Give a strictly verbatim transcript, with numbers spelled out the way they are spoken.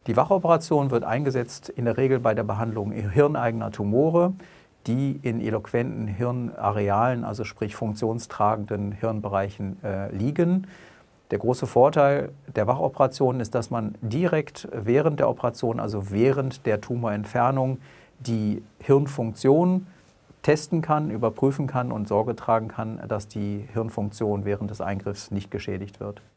Die Wachoperation wird eingesetzt in der Regel bei der Behandlung hirneigener Tumore, die in eloquenten Hirnarealen, also sprich funktionstragenden Hirnbereichen äh, liegen. Der große Vorteil der Wachoperation ist, dass man direkt während der Operation, also während der Tumorentfernung, die Hirnfunktion testen kann, überprüfen kann und Sorge tragen kann, dass die Hirnfunktion während des Eingriffs nicht geschädigt wird.